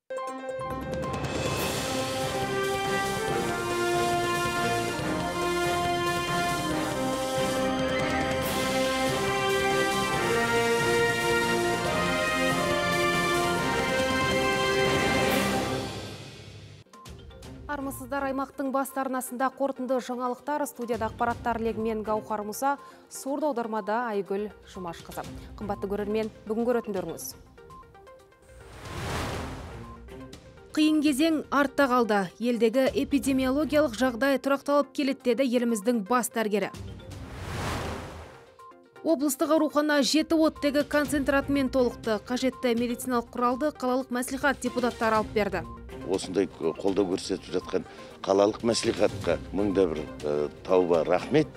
Армысыздар, аймақтың басты арнасында қорытынды жаңалықтар, студияда ақпараттар легімен Гаухар Мұса, сурда аудармада Айгүл Жұмашқызы. Қымбатты көрермен, бүгін көретіндеріңіз. Қиын кезең артта қалды. Елдегі эпидемиологиялық жағдай тұрақталып келеді деді еліміздің бас дәрігері. Облыстық аурухана 7 оттегі концентратымен толықты. Қажетті медициналық құралды қалалық мәслихат депутаттары алып берді. Осындай қолдау көрсетіп жатқан қалалық мәслихатқа мыңда бір тауба рахмет.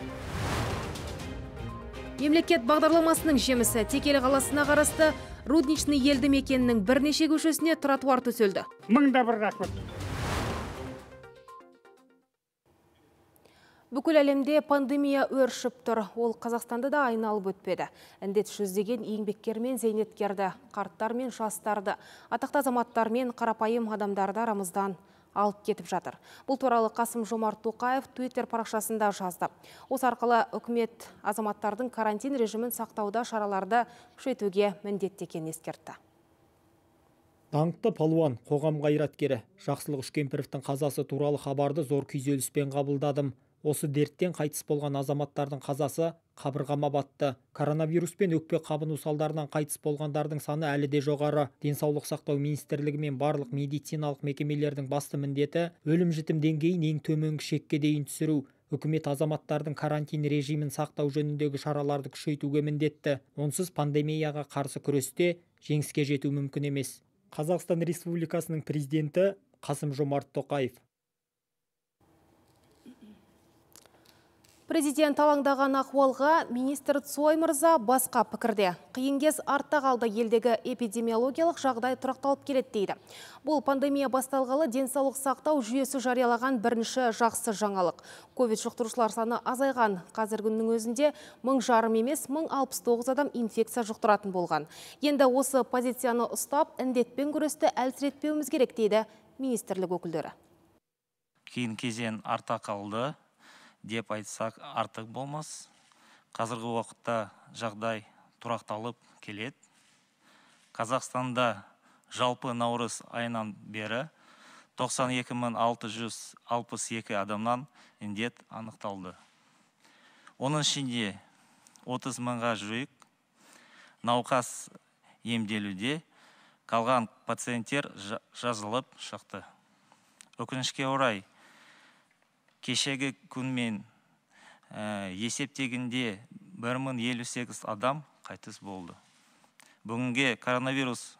Мемлекет бағдарламасының жемісі Текелі қаласына қарасты Рудничный елді мекенінің бірнеше көшесіне тротуар төселді. Мыңда бір рахмет. Бүкіл әлемде пандемия өршіп тұр. Ол Қазақстанды да айналып өтпеді. Індет жүздеген еңбеккер мен зейнеткерді, қарттар мен жастарды, атақты азаматтар мен қарапайым адамдарды арамыздан алып кетіп жатыр. Бұл туралы Қасым-Жомарт Тоқаев Twitter парақшасында жазды. Осы арқылы үкімет азаматтардың карантин режимін сақтауда шараларды күшейтуге міндетті екенін ескертті. Даңқты палуан, қоғам қайраткері Жақсылық Үшкемпіровтің қазасы туралы хабарды зор күйзеліспен қабылдадым. Осы дерттен қайтыс болған азаматтардың қазасы қабырғама батты. Коронавирус пен өкпе қабыну салдарынан қайтыс болғандардың саны әлі де жоғары. Денсаулық сақтау министрлігі мен барлық медициналық мекемелердің басты міндеті өлім-жітім деңгейін ең төменгі шекке дейін түсіру. Үкімет азаматтардың карантин режимін сақтау жөніндегі шараларды күшейтуге міндетті. Онсыз пандемияға қарсы күресте жеңіске жету мүмкін емес. Қазақстан Республикасының президенті Қасым-Жомарт Тоқаев. Президент алаңдаған ахуалға министр Цой мырза басқа пікірде. Қиын кез артта қалды, елдегі эпидемиологиялық жағдай тұрақталып келеді дейді. Бұл пандемия басталғалы денсаулық сақтау жүйесі жариялаған бірінші жақсы жаңалық. Ковид жұқтырушылар саны азайған. Қазір күннің өзінде 1000 емес 1069 адам инфекция жұқтыратын болған. Енді осы позицияны ұстап, індетпен күресті әлсіретпеуіміз керек дейді министрлік өкілдері. Қиын кезең артта қалды деп айтсақ артық болмас. Қазіргі уақытта жағдай тұрақталып келеді. Қазақстанда жалпы наурыз айынан бері 92.662 адамнан індет анықталды. Оның ішінде 30 мыңға жуық науқас емделуде, қалған пациенттер жазылып шықты. Өкінішке орай, кешегі күнмен есептегенде 1058 адам қайтыс болды. Бүгінге коронавирус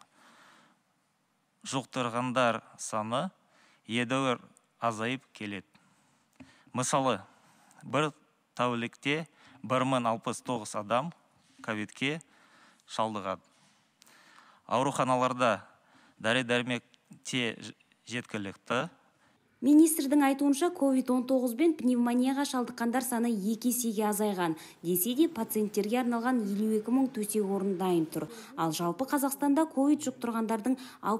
жұқтырғандар саны едәуір азайып келеді. Мысалы, бір тәулікте 1069 адам ковидке шалдығады. Ауруханаларда дәрі-дәрмек те жеткілікті. Министрдің айтуынша COVID-19 бен пневмонияға шалдыққандар саны 2 есеге азайған. Десе де пациенттерге арналған 52 мың төсек орын дайын тұр. Ал жалпы Қазақстанда COVID жұқтырғандардың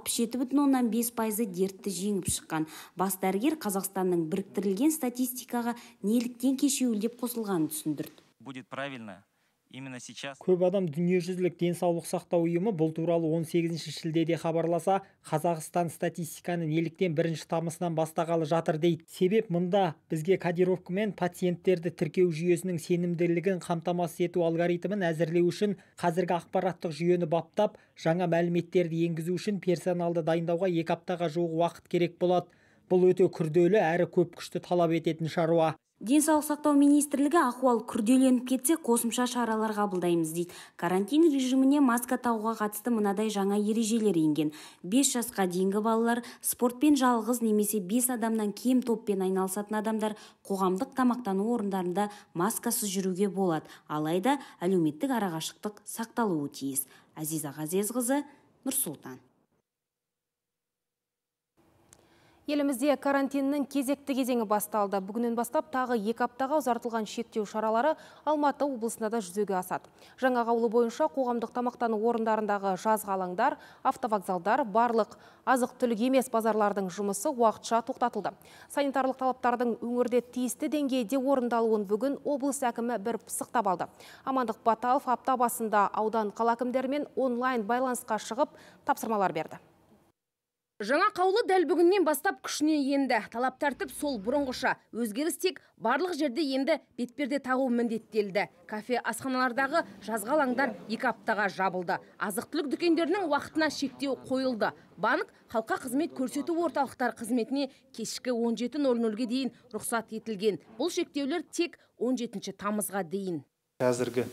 67,5% дертті жеңіп шыққан. Бас дәрігер Қазақстанның біріктірілген статистикаға неліктен кешеуілдеп қосылғанын түсіндірді. Будет правильно. Көп адам дүниежүзілік денсаулық сақтау ұйымы бұл туралы 18 шілдеде хабарласа, Қазақстан статистиканы неліктен 1 тамызынан бастағалы жатыр дейді. Себеп мұнда бізге кодировка мен пациенттерді тіркеу жүйесінің сенімділігін қамтамасыз ету алгоритмін әзірлеу үшін қазіргі ақпараттық жүйені баптап, жаңа мәліметтерді енгізу үшін персоналды дайындауға 2 аптаға жуық уақыт керек болады. Бұл өте күрделі әрі көп күшті талап ететін шаруа. Денсаулық сақтау министрлігі ахуал күрделеніп кетсе қосымша шаралар қабылдаймыз дейді. Карантин режиміне маска тағуға қатысты мынадай жаңа ережелер енген. 5 жасқа дейінгі балалар, спортпен жалғыз немесе 5 адамнан кем топпен айналысатын адамдар қоғамдық тамақтану орындарында маскасыз жүруге болады. Алайда әлеуметтік арақашықтық сақталуы тиіс. Азиза Ғазезқызы, Нұр-Сұлтан. Елімізде карантиннің кезекті кезеңі басталды. Бүгіннен бастап тағы 2 аптаға ұзартылған шектеу шаралары Алматы облысында да жүзеге асады. Жаңа қаулы бойынша қоғамдық тамақтану орындарындағы жазғы алаңдар, автовокзалдар, барлық азық-түлік емес базарлардың жұмысы уақытша тоқтатылды. Санитарлық талаптардың өңірде тиісті деңгейде орындалуын бүгін облыс әкімі бір пысықтап алды. Амандық Баталов апта басында аудан қала әкімдерімен онлайн байланысқа шығып тапсырмалар берді. Жаңа қаулы дәл бүгіннен бастап күшіне енді. Талап тәртіп сол бұрынғыша. Өзгеріс тек барлық жерде енді бетперде тағу міндеттелді. Кафе асханалардағы жазғы алаңдар 2 аптаға жабылды. Азық-түлік дүкендерінің уақытына шектеу қойылды. Банк, халыққа қызмет көрсету орталықтар қызметіне кешкі 17:00-ге дейін рұқсат етілген. Бұл шектеулер тек 17 тамызға дейін. Қазіргі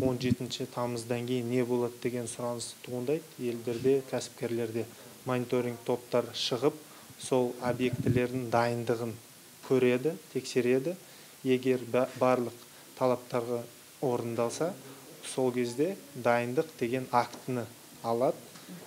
17 тамыздан кейін не болады деген сұраныс туындайды. Елдерде, кәсіпкерлерде мониторинг топтар шығып, сол объектілердің дайындығын көреді, тексереді. Егер барлық талаптарға орындалса, сол кезде дайындық деген актіні алады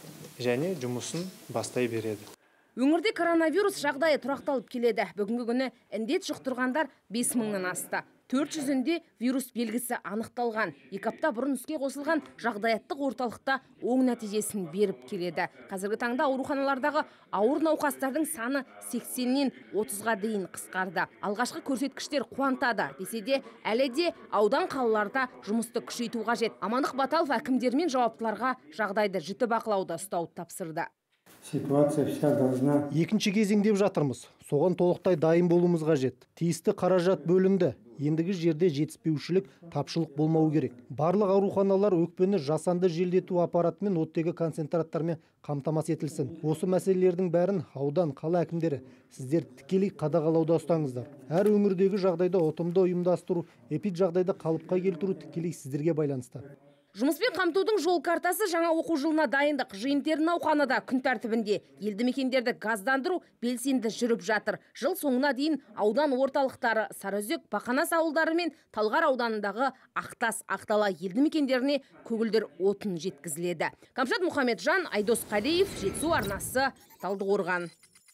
және жұмысын бастай береді. Өңірде коронавирус жағдайы тұрақталып келеді. Бүгінгі күні індет жұқтырғандар 5000-нан асты. 400-інде вирус белгісі анықталған. 2 апта бұрын іске қосылған жағдаяттық орталықта оң нәтижесін беріп келеді. Қазіргі таңда ауруханалардағы ауыр науқастардың саны 80-нен 30-ға дейін қысқарды. Алғашқы көрсеткіштер қуантады. Десе де, әлі де аудан қалаларда жұмысты күшейту қажет. Амандық Баталов әкімдермен жауаптыларға жағдайды жіті бақылауда ұстауды тапсырды. Ситуация вся должна. Екінші кезең деп жатырмыз. Соған толықтай дайын болуымыз қажет. Тиісті қаражат бөлінді. Ендігі жерде жетіспеушілік, тапшылық болмау керек. Барлық ауруханалар өкпені жасанды желдету аппаратымен оттегі концентраттармен қамтамасыз етілсін. Осы мәселелердің бәрін аудан, қала әкімдері сіздер тікелей қадағалауда ұстаңыздар. Әр өңірдегі жағдайда ұтымды ұйымдастыру, жағдайды қалыпқа келтіру тікелей сіздерге байланысты. Жұмыспен қамтудың жол картасы жаңа оқу жылына дайындық. Жиын-терін науқанында күн тәртібінде. Елді мекендерді газдандыру белсенді жүріп жатыр. Жыл соңына дейін аудан орталықтары Сарыөзек, Бақанас ауылдары мен Талғар ауданындағы Ақтас, Ақтала елді мекендеріне көгілдір отын жеткізіледі. Камшат Мұхамеджан, Айдос Қалиев, Жетісу арнасы, Талдықорған.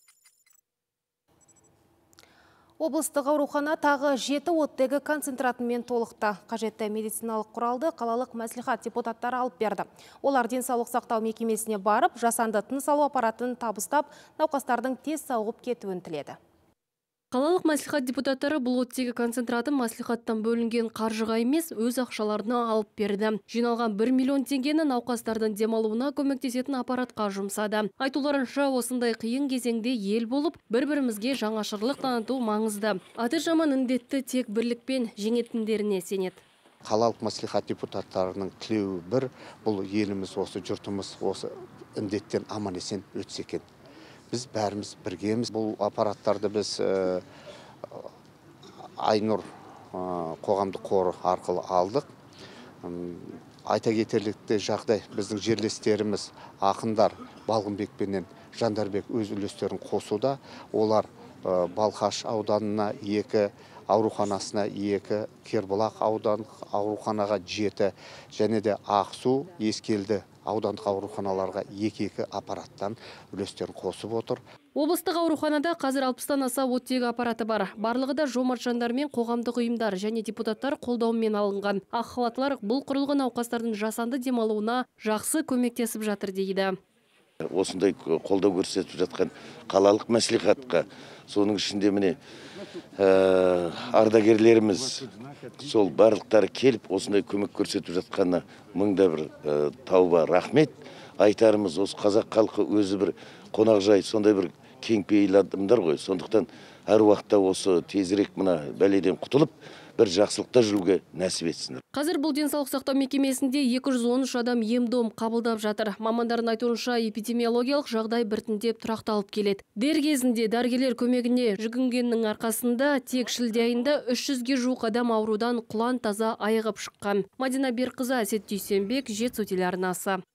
Облыстық аурухана тағы 7 оттегі концентратымен толықты. Қажетті медициналық құралды қалалық мәслихат депутаттары алып берді. Олар денсаулық сақтау мекемесіне барып, жасанды тыныс алу аппаратын табыстап, науқастардың тез сауығып кетуін тіледі. Қалалық мәслихат депутаттары бұл оттегі концентратын мәслихаттан бөлінген қаржыға емес, өз ақшаларына алып берді. Жиналған 1 миллион теңгені науқастардың демалуына көмектесетін аппаратқа жұмсады. Айтуларынша, осындай қиын кезеңде ел болып, бір-бірімізге жаңашырлық таныту маңызды. Аты жаман індетті тек бірлікпен жеңетіндеріне сенеді. Қалалық мәслихат депутаттарының тілеуі бір, бұл еліміз, осы жұртымыз осы індеттен аман есен өтсе екен. Біз бәріміз біргеміз. Бұл аппараттарды біз Айнұр қоғамдық қоры арқылы алдық. Айта кетерлікті жағдай, біздің жерлестеріміз, ақындар Балғынбек пенен Жандарбек өз үлестерін қосуда. Олар Балқаш ауданына 2, ауруханасына 2, Кербұлақ ауруханаға 7, және де Ақсу, Ескелді аудандық ауруханаларға 2 аппараттан үлестерін қосып отыр. Облыстық ауруханада қазір 60-тан аса оттегі аппараты бар. Барлығы да жомарт жандар мен қоғамдық ұйымдар және депутаттар қолдауымен алынған. Ақ халаттылар бұл құрылғы науқастардың жасанды демалуына жақсы көмектесіп жатыр дейді. Осындай қолдау көрсетіп жатқан қалалық мәслихатқа, соның ішінде міне ардагерлеріміз сол барлықтары келіп осындай көмек көрсетіп жатқанына мыңда бір тауба рахмет. Айтарымыз, осы қазақ халқы өзі бір қонақжай, сондай бір кеңпейіл адамдар ғой. Сондықтан әр уақытта осы тезірек мына бәледен құтылып, бір жақсылықта жүруге нәсіп етсін. Қазір бұл денсаулық сақтау мекемесінде 213 адам ем-дом қабылдап жатыр. Мамандардың айтуынша эпидемиологиялық жағдай біртіндеп тұрақталып келеді. Дер кезінде дәрігерлер көмегіне жүгінгеннің арқасында тек шілде айында 300-ге жуық адам аурудан құлан таза айығып шыққан. Мадина Берқызы, Әсет Түйсенбек, Жетісу телеарнасы.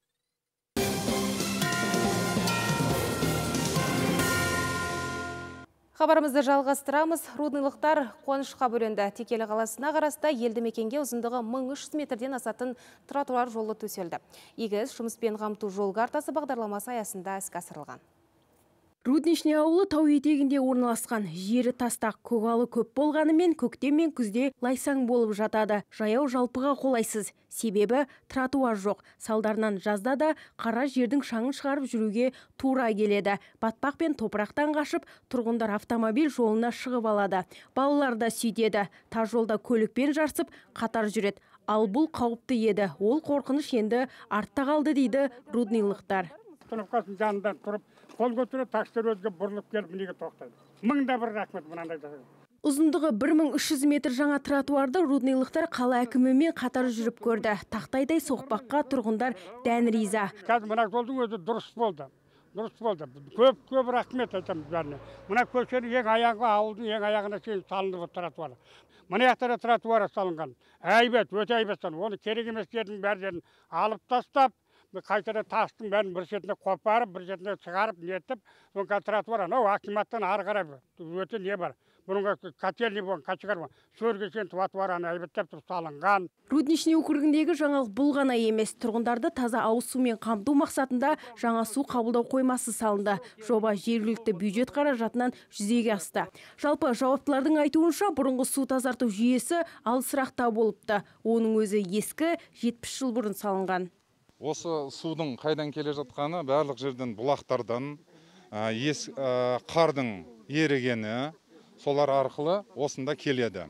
Хабарымызды жалғастырамыз. Руднылықтар қуанышқа бөленді. Текелі қаласына қарасты елді мекенге ұзындығы 1300 метрден асатын тротуар жолы төселді. Игі іс жұмыспен қамту жол картасы бағдарламасы аясында іске асырылған. Рудничный ауылы тау етегінде орналасқан. Жері тастақ, көгалы көп болғанымен көктем мен күзде лайсаң болып жатады. Жаяу жалпыға қолайсыз. Себебі тротуар жоқ. Салдарынан жазда да қара жердің шаңын шығарып жүруге тура келеді. Батпақ пен топырақтан қашып, тұрғындар автомобиль жолына шығып алады. Балалар да сөйтеді. Тас жолда көлікпен жарысып, қатар жүреді. Ал бұл қауіпті еді. Ол қорқыныш енді артта қалды дейді руднилықтар. Тұныққасын жанында тұрып, қол көтере тастар өзге бұрылып келіп неге тоқтайды. Мыңда бір рахмет мынандай жасаған. Ұзындығы 1300 метр жаңа тротуарды руднилықтар қала әкімімен қатар жүріп көрді. Тақтайдай соқпаққа тұрғындар дән риза. Қазір мына жолдың өзі дұрыс болды. Дұрыс болды. Көп рахмет айтамыз бәріне. Мына көшенің ең аяғы ауылдың ең аяғына шейін салынды тротуар. Мына жақтары тротуар салынған. Әйбет, өте әйбет салынған. Оны керек емес жердің бәрін алып тастап, қайтадан тастың бәрін бір шетіне қопарып, бір шетіне шығарып, нетіп, соңғы тротуар анау акиматтан ары қарай өте не бар. Бұрынғы котельный болған, качкар болған. Сөрге шейін тротуараны әйбеттеп тұрып салынған. Рудничный округіндегі жаңалық бұл ғана емес. Тұрғындарды таза ауыз сумен қамту мақсатында жаңа су қабылдау қоймасы салынды. Жоба жергілікті бюджет қаражатынан жүзеге асты. Жалпы жауаптылардың айтуынша бұрынғы су тазарту жүйесі алысырақта болыпты. Оның өзі ескі 70 жыл бұрын салынған. Осы судың қайдан келе жатқаны барлық жерден бұлақтардан, қардың ерігені, солар арқылы осында келеді.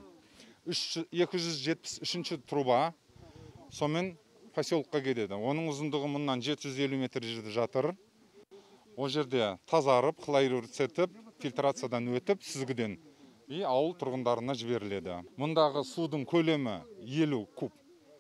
273 труба сонымен поселокқа келеді. Оның ұзындығы мұнан 750 метр жерде жатыр. О жерде тазарып, хлоридтетіп, фильтрациядан өтіп, сүзгіден ауыл тұрғындарына жіберіледі. Мұндағы судың көлемі 50 куб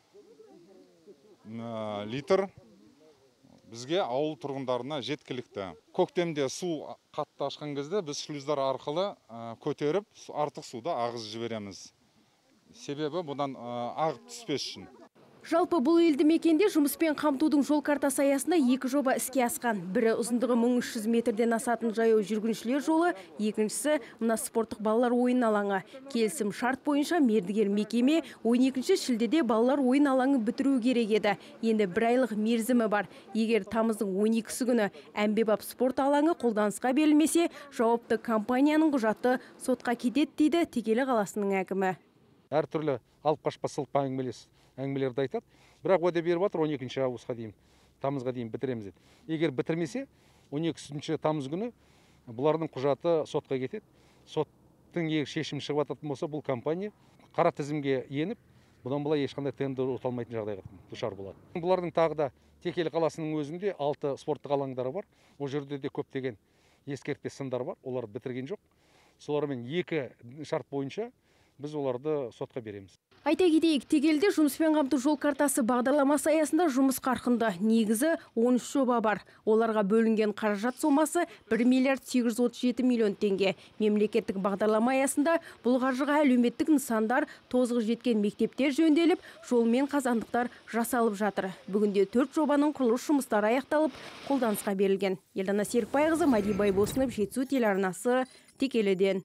литр бізге ауыл тұрғындарына жеткілікті. Көктемде су қатты ашқан кезде біз шлюздар арқылы көтеріп, артық суды ағызып жібереміз. Себебі бұдан ағып түспес үшін. Жалпы бұл елді мекенде жұмыспен қамтудың жол картасы аясында 2 жоба іске асқан. Бірі ұзындығы 1300 метрден асатын жаяу жүргіншілер жолы, екіншісі мына спорттық балалар ойын алаңы. Келісім шарт бойынша мердігер мекеме 12 шілдеде балалар ойын алаңы бітіру керек еді. Енді 1 айлық мерзімі бар. Егер тамыздың 12-сі күні әмбебап спорт алаңы қолданысқа берілмесе, жауапты компанияның құжаты сотқа кетеді дейді Текелі қаласының әкімі. Әртүрлі алып қашпасылық әңгімелерді айтады. Бірақ уәде беріп жатыр 12 августқа дейін, тамызға дейін бітіреміз деді. Егер бітірмесе, 12 тамыз күні бұлардың құжаты сотқа кетеді. Соттың егер шешім шығып жататын болса, бұл компания қара тізімге еніп, бұдан былай ешқандай тендер ұталмайтын жағдайға душар болады. Бұлардың тағы да Текелі қаласының өзінде 6 спорттық алаңдары бар. Ол жерде де көптеген ескертпе сындар бар. Олар бітірген жоқ. Солармен 2 шарт бойынша біз оларды сотқа береміз. Айта кетейік, Текеліде жұмыспен қамту жол картасы бағдарламасы аясында жұмыс қарқынды. Негізі 13 жоба бар. Оларға бөлінген қаражат сомасы 1 миллиард 837 миллион теңге. Мемлекеттік бағдарлама аясында бұл қаржыға әлеуметтік нысандар, тозығы жеткен мектептер жөнделіп, жол мен қазандықтар жасалып жатыр. Бүгінде 4 жобаның құрылыс жұмыстары аяқталып, қолданысқа берілген. Елдана Серікбайқызы, Мәди Байбосынов, Жетісу телеарнасы, Текеліден.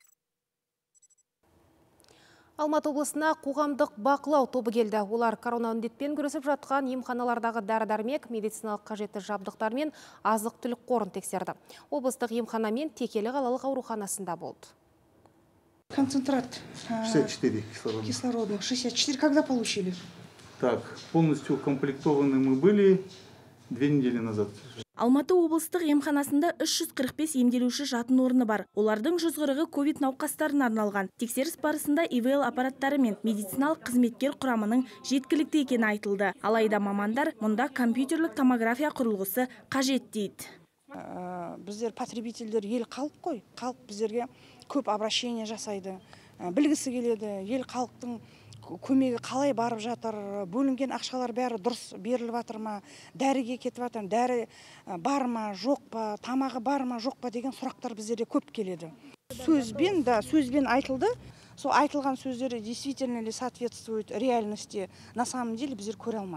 Алматы облысына қоғамдық бақылау тобы келді. Олар корона індетпен күресіп жатқан емханалардағы дәрі-дәрмек, медициналық қажетті жабдықтар мен азық-түлік қорын тексерді. Облыстық емхана мен Текелі қалалық ауруханасында болды. Концентрат 64 кислородных. 64 когда получили? Так, полностью укомплектованы мы были 2 недели назад. Алматы облыстық емханасында 345 емделуші жатын орны бар. Олардың 140-ы ковид науқастарына арналған. Тексеріс барысында ИВЛ аппараттары мен медициналық қызметкер құрамының жеткілікті екені айтылды. Алайда мамандар мұнда компьютерлік томография құрылғысы қажет дейді. Біздер потребительдер ел халық қой. Халық біздерге көп обращение жасайды. Білгісі келеді. Ел халықтың көмегі қалай барып жатыр, бөлінген ақшалар бәрі дұрыс беріліп жатыр ма, дәріге кетіп жатыр, дәрі бар ма, жоқ па, тамағы бар ма, жоқ па деген сұрақтар біздерде көп келеді. Сөзбен айтылды. Сол айтылған сөздері действительно ли соответствует реальности, на самом деле біздер көре алмадық.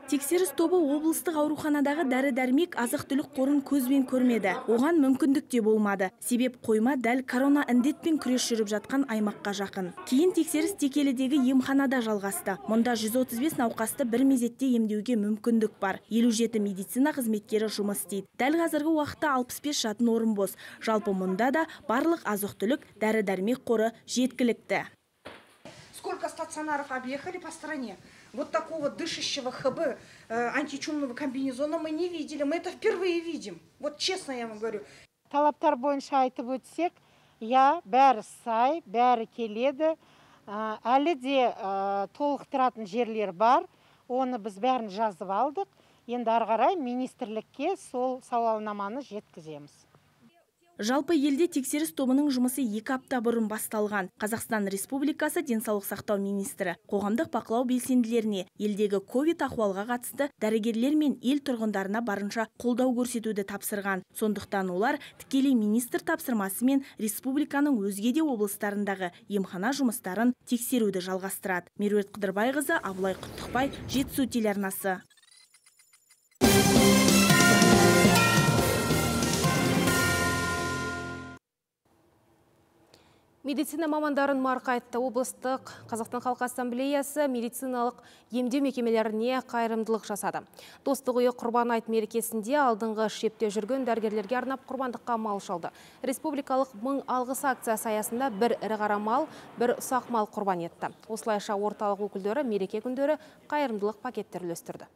Тексеріс тобы облыстық ауруханадағы дәрі-дәрмек азық-түлік қорын көзбен көрмеді. Оған мүмкіндік те болмады. Себеп қойма дәл корона індетпен күрес жүріп жатқан аймаққа жақын. Кейін тексеріс Текелідегі емханада жалғасты. Мұнда 135 науқасты бір мезетте емдеуге мүмкіндік бар. 57 медицина қызметкері жұмыс істейді. Дәл қазіргі уақытта 65 жатын орын бос. Жалпы мұнда да барлық азық-түлік дәрі-дәрмек қоры жеткілікті. Сколько стационаров объехали по стране? Вот такого дышащего ХБ, античумного комбинезона мы не видели. Мы это впервые видим. Вот честно я вам говорю. Талаптар бойынша айтып өтсек, бәрі сай, бәрі келеді. Әлі де толықтыратын жерлер бар. Оны біз бәрін жазып алдық. Енді ары қарай министрлікке сол сауалнаманы жеткіземіз. Жалпы елде тексеріс тобының жұмысы 2 апта бұрын басталған. Қазақстан Республикасы денсаулық сақтау министрі қоғамдық бақылау белсенділеріне елдегі ковид ахуалға қатысты дәрігерлер мен ел тұрғындарына барынша қолдау көрсетуді тапсырған. Сондықтан олар тікелей министр тапсырмасымен республиканың өзге де облыстарындағы емхана жұмыстарын тексеруді жалғастырады. Меруерт Қыдырбайқызы, Абылай Құттықбай, Жетісу телеарнасы. Медицина мамандарын марқайтты. Облыстық Қазақстан Халқы Ассамблеясы медициналық емдеу мекемелеріне қайырымдылық жасады. Достық үйі Құрбан айт мерекесінде алдыңғы шепте жүрген дәрігерлерге арнап құрбандыққа мал шалды. Республикалық мың алғыс акциясы аясында бір ірі қара мал, бір ұсақ мал құрбан етті. Осылайша орталық өкілдері мереке күндері қайырымдылық пакеттер үлестірді.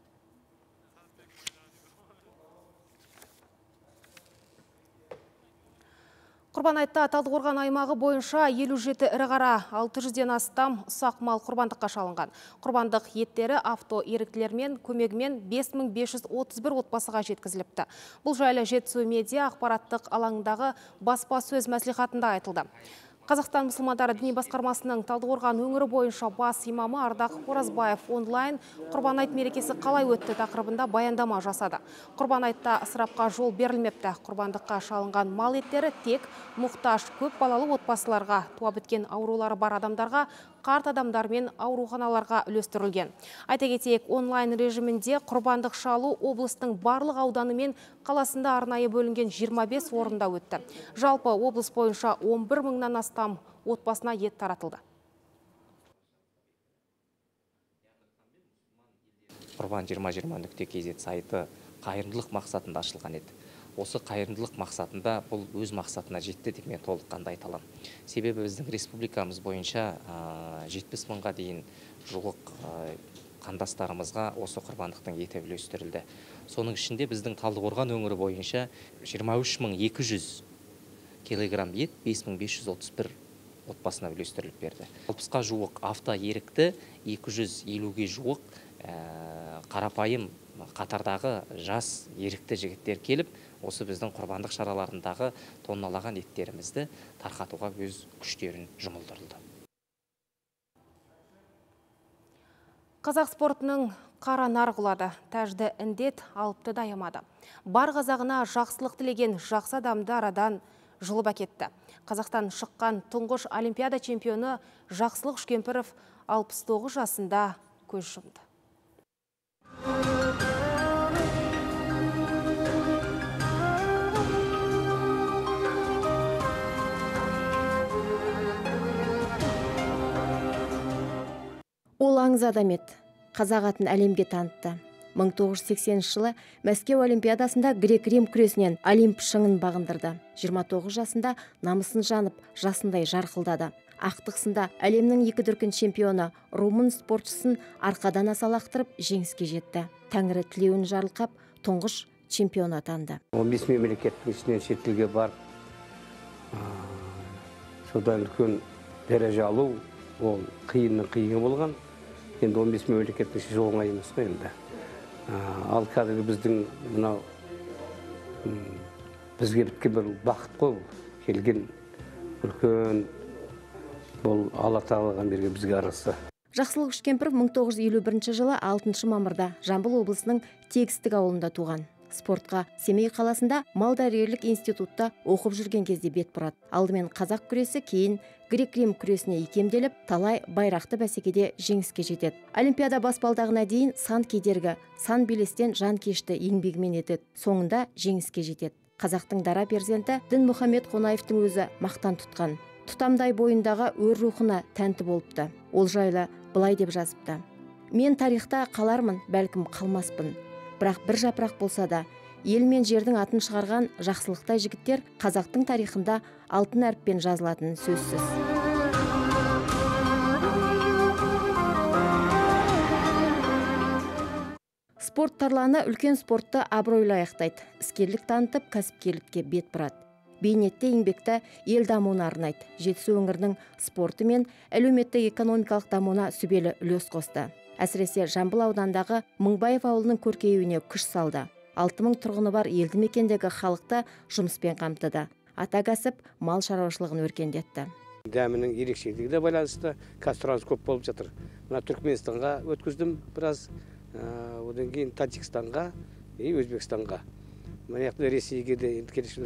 Құрбан айтта Талдықорған аймағы бойынша 57 ірі қара, 600-ден астам ұсақ мал құрбандыққа шалынған. Құрбандық еттері авто еріктілермен көмегімен 5531 отбасыға жеткізіліпті. Бұл жайлы Жетісу медиа ақпараттық алаңындағы баспасөз мәслихатында айтылды. Қазақстан мұсылмандары діни басқармасының Талдықорған өңірі бойынша бас имамы Ардақ Оразбаев онлайн Құрбан айт мерекесі қалай өтті тақырыбында баяндама жасады. Құрбан айтта ысырапқа жол берілмепті. Құрбандыққа шалынған мал еттері тек мұқтаж көп балалы отбасыларға, туа біткен аурулары бар адамдарға, қарт адамдар мен ауруханаларға үлестірілген. Айта кетейік, онлайн режимінде құрбандық шалу облыстың барлық ауданы мен қаласында арнайы бөлінген 25 орында өтті. Жалпы облыс бойынша 11 мыңнан астам отбасына ет таратылды. Құрбан 2020.kz сайты қайырымдылық мақсатында ашылған еді. Осы қайырымдылық мақсатында бұл өз мақсатына жетті деп мен толыққанды айта аламын. Себебі біздің республикамыз бойынша 70 мыңға дейін жуық қандастарымызға осы құрбандықтың еті үлестірілді. Соның ішінде біздің Талдықорған өңірі бойынша 23200 килограмм ет 5531 отбасына үлестіріліп берді. 60-қа жуық авто ерікті, 250-ге жуық қарапайым қатардағы жас ерікті жігіттер келіп, осы біздің құрбандық шараларындағы тонналаған еттерімізді тарқатуға өз күштерін жұмылдырылды. Қазақ спортының қара нарғылады. Тәжді індет алыпты даямады. Бар қазағына жақсылық тілеген жақсы адамды арадан жұлып әкетті. Қазақстан шыққан тұңғыш олимпиада чемпионы Жақсылық Үшкемпіров 69 жасында көз жұмды. Ол аңыз адам еді. Қазақ атын әлемге танытты. 1980 жылы Мәскеу олимпиадасында грек-рим күресінен олимп шыңын бағындырды. 29 жасында намысын жанып, жасындай жарқылдады. Ақтықсында әлемнің 2 дүркін чемпионы румын спортшысын арқадан асалақтырып жеңіске жетті. Тәңірі тілеуін жарылқап, тұңғыш чемпион атанды. 15 мемлекеттің ішінен шет елге барып, содан үлкен дәреже алу, ол қиынның қиыны болған. Енді 15 мемлекеттің іші оңай емес қой енді. Ал қазіргі біздің мынау бізге біткен бір бақыт қой, келген үлкен бұл Алла тағаладан берген бізге арасы. Жақсылық Үшкемпіров 1951 жылы 6 мамырда Жамбыл облысының Тегістік ауылында туған. Спортқа Семей қаласында малдәрігерлік институтта оқып жүрген кезде бет бұрады. Алдымен қазақ күресі, кейін грек-рим күресіне икемделіп, талай байрақты бәсекеде жеңіске жетеді. Олимпиада баспалдағына дейін сан кедергі, сан белестен жанкешті еңбегімен етеді. Соңында жеңіске жетеді. Қазақтың дара перзенті Дінмұхамед Қонаевтың өзі мақтан тұтқан. Тұтамдай бойындағы өр рухына тәнті болыпты. Ол жайлы былай деп жазыпты: мен тарихта қалармын, бәлкім қалмаспын. Бірақ бір жапырақ болса да, ел мен жердің атын шығарған жақсылықтай жігіттер қазақтың тарихында алтын әріппен жазылатын сөзсіз. Спорт тарланы үлкен спортты абыройлы аяқтайды. Іскерлік танытып, кәсіпкерлікке бет бұрады. Бейнетте еңбекті ел дамуына арнайды. Жетісу өңірінің спорты мен әлеуметтік экономикалық дамуына сүбелі үлес қосты. Әсіресе Жамбыл аудандағы Мыңбаев ауылының көркеюіне күш салды. 6000 тұрғыны бар елді мекендегі халықты жұмыспен қамтыды. Ата кәсіп мал шаруашылығын өркендетті. Дәмінің ерекшелігі де байланысты кәсіп көп болып жатыр. Мына Түркменстанға өткіздім біраз, одан кейін Таджикстанға, Өзбекстанға. Мына Ресейге де келешек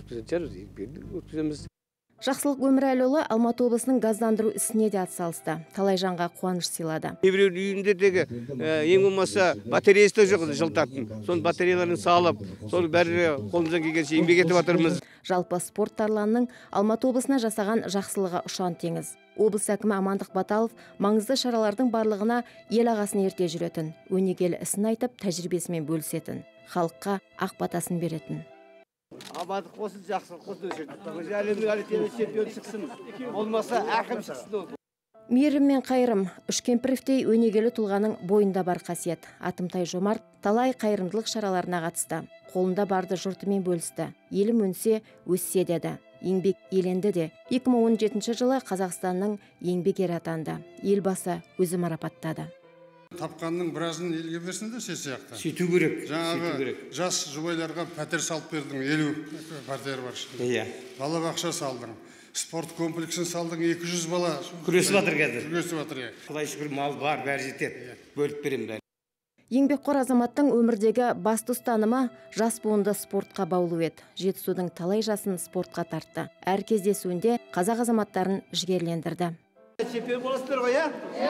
өткіземіз. Жақсылық Өмірәліұлы Алматы облысының газдандыру ісіне де атсалысты. Талай жанға қуаныш сыйлады. Кейбіреу үйінде тегі ең болмаса батареясы да жоқ жылтатын. Соның батареяларын салып, соны бәрі қолымыздан келгенше еңбек етіп жатырмыз. Жалпы спорт тарланының Алматы облысына жасаған жақсылығы ұшан теңіз. Облыс әкімі Амандық Баталов маңызды шаралардың барлығына ел ағасын ерте жүретін, өнегелі ісін айтып, тәжірибесімен бөлісетін, халыққа ақ батасын беретін. Амандық болсын, жақсылық болсын, әлемдік олимпиада чемпионы шықсын, болмаса әкім шықсын ол. Мейірім мен қайырым Үшкемпіровтей өнегелі тұлғаның бойында бар қасиет. Атымтай Жомарт талай қайырымдылық шараларына қатысты. Қолында барды жұртымен бөлісті. Елім өнсе, өссе деді. Еңбек еленді де. 2017 жылы Қазақстанның еңбек ері атанды. Елбасы өзі марапаттады. Тапқанның біразын елге берсін де сен сияқты. Сөйту керек. Жаңағы жас жұбайларға пәтер салып бердің, 50 пәтер бар. Иә. Балабақша салдың. Спорт комплексін салдың, 200 бала күресіп жатыр қазір. Күресіп жатыр. Құдай шүкір, мал бар, бәрі жетеді. Бөліп беремін. Еңбекқор азаматтың өмірдегі басты ұстанымы жас буынды спортқа баулу еді. Жетісудың талай жасын спортқа тартты. Әр кездесуінде қазақ азаматтарын жігерлендірді. Чемпион боласыздар ғой,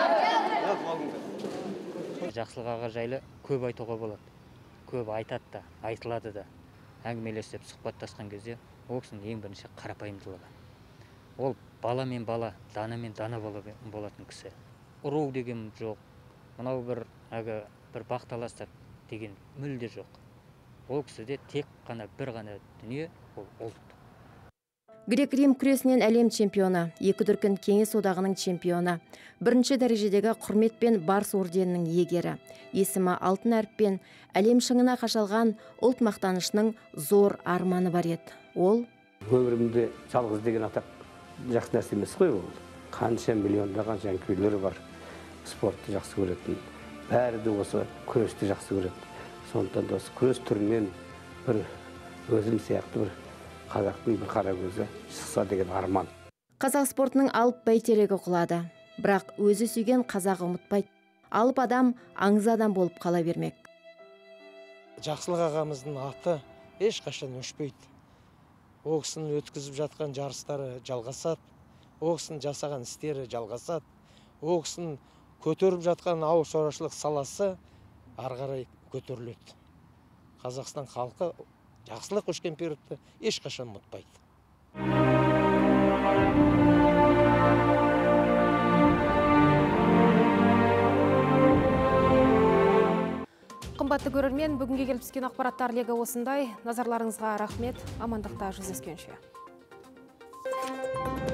Жақсылық аға жайлы көп айтуға болады. Көп айтады да, айтылады да. Әңгімелесіп, сұхбаттасқан кезде ол кісінің ең бірінші қарапайымдылығы. Ол бала мен бала, дана мен дана болатын кісі. Ұру деген жоқ. Мынау бір бақталастар деген мүлде жоқ. Ол кісіде тек қана бір ғана дүние, ол ұлт. Грек-рим күресінен әлем чемпионы, 2 дүркін кеңес одағының чемпионы, 1-ші дәрежедегі құрмет пен барыс орденінің иегері, есімі алтын әріппен әлем шыңына қашалған ұлт мақтанышының зор арманы бар еді. Ол өмірімде жалғыз деген атақ жақсы нәрсе емес қой ол. Қанша миллиондаған жанкүйерлері бар, спортты жақсы көретін. Бәрі де осы күресті жақсы көреді. Сондықтан да осы күрес түрінен бір өзім сияқты бір қазақтың бір қара көзі шықса деген арман. Қазақ спортының алып бәйтерегі құлады. Бірақ өзі сүйген қазақ ұмытпайды. Алып адам аңыз адам болып қала бермек. Жақсылық ағамыздың аты ешқашан өшпейді. Ол кісінің өткізіп жатқан жарыстары жалғасады. Ол кісінің жасаған істері жалғасады. Ол кісінің көтеріп жатқан ауыл шаруашылық саласы ары қарай көтеріледі. Қазақстан халқы Жақсылық Үшкемпіровті ешқашан ұмытпайды. Қымбатты көрермен, бүгінге келіп түскен ақпараттар легі осындай. Назарларыңызға рахмет. Амандықта жүздескенше.